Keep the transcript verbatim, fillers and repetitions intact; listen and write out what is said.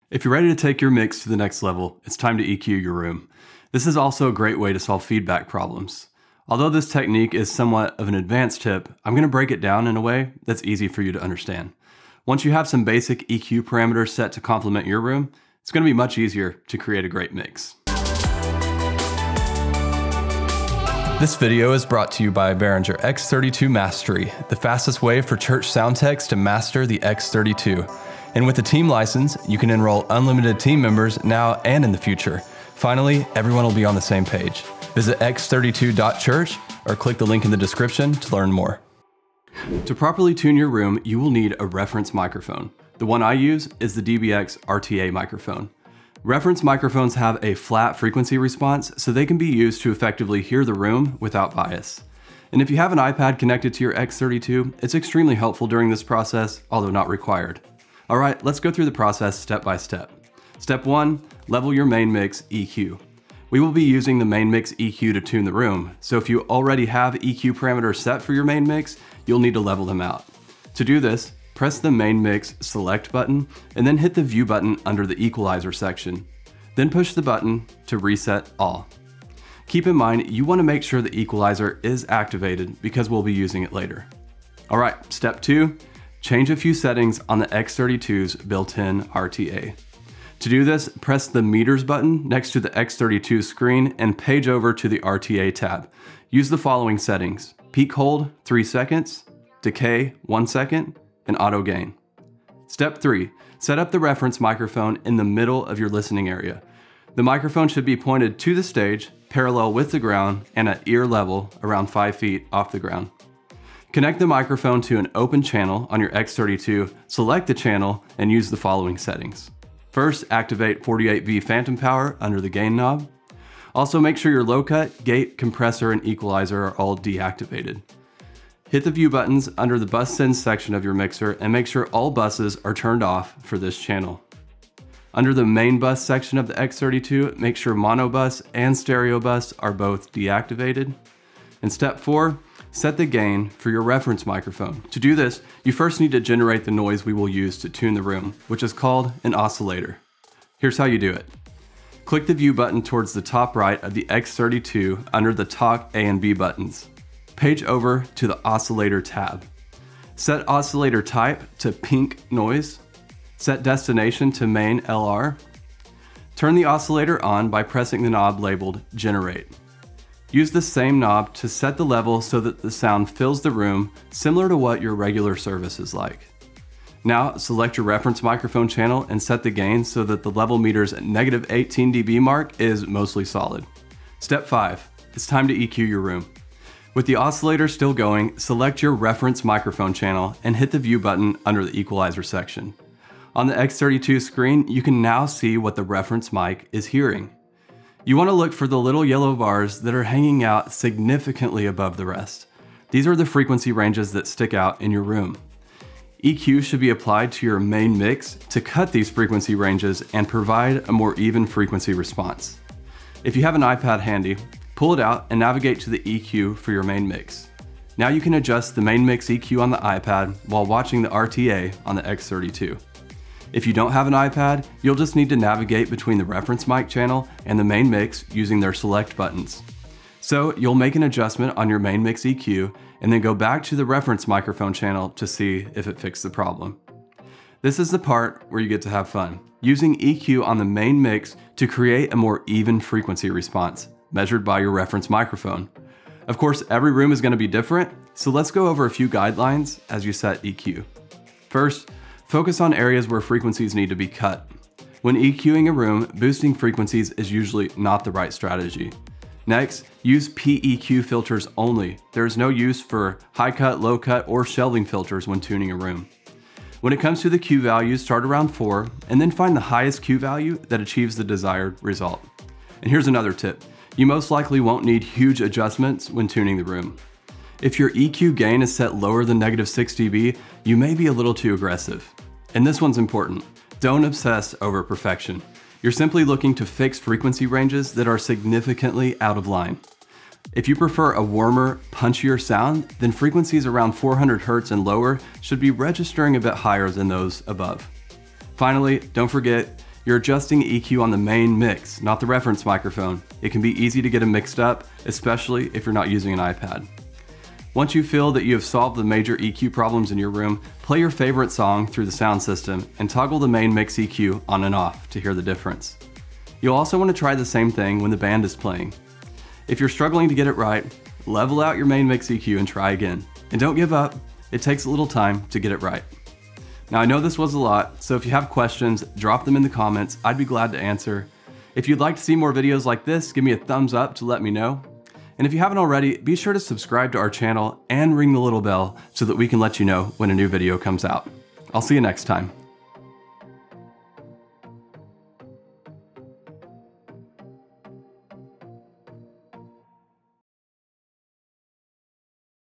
If you're ready to take your mix to the next level, it's time to E Q your room. This is also a great way to solve feedback problems. Although this technique is somewhat of an advanced tip, I'm going to break it down in a way that's easy for you to understand. Once you have some basic E Q parameters set to complement your room, it's going to be much easier to create a great mix. This video is brought to you by Behringer X thirty-two Mastery, the fastest way for church sound techs to master the X thirty-two. And with a team license, you can enroll unlimited team members now and in the future. Finally, everyone will be on the same page. Visit x thirty-two dot church or click the link in the description to learn more. To properly tune your room, you will need a reference microphone. The one I use is the D B X R T A microphone. Reference microphones have a flat frequency response, so they can be used to effectively hear the room without bias. And if you have an iPad connected to your X thirty-two, it's extremely helpful during this process, although not required. All right, let's go through the process step by step. Step one, level your main mix E Q. We will be using the main mix E Q to tune the room, so if you already have E Q parameters set for your main mix, you'll need to level them out. To do this, press the main mix select button and then hit the view button under the equalizer section. Then push the button to reset all. Keep in mind, you want to make sure the equalizer is activated because we'll be using it later. All right, step two, change a few settings on the X thirty-two's built-in R T A. To do this, press the meters button next to the X thirty-two screen and page over to the R T A tab. Use the following settings: peak hold, three seconds, decay, one second, and auto gain. Step three, set up the reference microphone in the middle of your listening area. The microphone should be pointed to the stage, parallel with the ground, and at ear level, around five feet off the ground. Connect the microphone to an open channel on your X thirty-two, select the channel, and use the following settings. First, activate forty-eight V phantom power under the gain knob. Also make sure your low cut, gate, compressor, and equalizer are all deactivated. Hit the view buttons under the bus sends section of your mixer and make sure all buses are turned off for this channel. Under the main bus section of the X thirty-two, make sure mono bus and stereo bus are both deactivated. And step four, set the gain for your reference microphone. To do this, you first need to generate the noise we will use to tune the room, which is called an oscillator. Here's how you do it. Click the view button towards the top right of the X thirty-two under the talk A and B buttons. Page over to the oscillator tab. Set oscillator type to pink noise. Set destination to main L R. Turn the oscillator on by pressing the knob labeled generate. Use the same knob to set the level so that the sound fills the room, similar to what your regular service is like. Now select your reference microphone channel and set the gain so that the level meter's negative eighteen D B mark is mostly solid. Step five, it's time to E Q your room. With the oscillator still going, select your reference microphone channel and hit the view button under the equalizer section. On the X thirty-two screen, you can now see what the reference mic is hearing. You want to look for the little yellow bars that are hanging out significantly above the rest. These are the frequency ranges that stick out in your room. E Q should be applied to your main mix to cut these frequency ranges and provide a more even frequency response. If you have an iPad handy, pull it out and navigate to the E Q for your main mix. Now you can adjust the main mix E Q on the iPad while watching the R T A on the X thirty-two. If you don't have an iPad, you'll just need to navigate between the reference mic channel and the main mix using their select buttons. So you'll make an adjustment on your main mix E Q and then go back to the reference microphone channel to see if it fixed the problem. This is the part where you get to have fun, using E Q on the main mix to create a more even frequency response, measured by your reference microphone. Of course, every room is going to be different, so let's go over a few guidelines as you set E Q. First, focus on areas where frequencies need to be cut. When EQing a room, boosting frequencies is usually not the right strategy. Next, use P E Q filters only. There is no use for high cut, low cut, or shelving filters when tuning a room. When it comes to the Q values, start around four, and then find the highest Q value that achieves the desired result. And here's another tip. You most likely won't need huge adjustments when tuning the room. If your E Q gain is set lower than negative six D B, you may be a little too aggressive. And this one's important. Don't obsess over perfection. You're simply looking to fix frequency ranges that are significantly out of line. If you prefer a warmer, punchier sound, then frequencies around four hundred hertz and lower should be registering a bit higher than those above. Finally, don't forget, You're adjusting E Q on the main mix, not the reference microphone. It can be easy to get them mixed up, especially if you're not using an iPad. Once you feel that you have solved the major E Q problems in your room, play your favorite song through the sound system and toggle the main mix E Q on and off to hear the difference. You'll also want to try the same thing when the band is playing. If you're struggling to get it right, level out your main mix E Q and try again. And don't give up, it takes a little time to get it right. Now I know this was a lot, so if you have questions, drop them in the comments. I'd be glad to answer. If you'd like to see more videos like this, give me a thumbs up to let me know. And if you haven't already, be sure to subscribe to our channel and ring the little bell so that we can let you know when a new video comes out. I'll see you next time.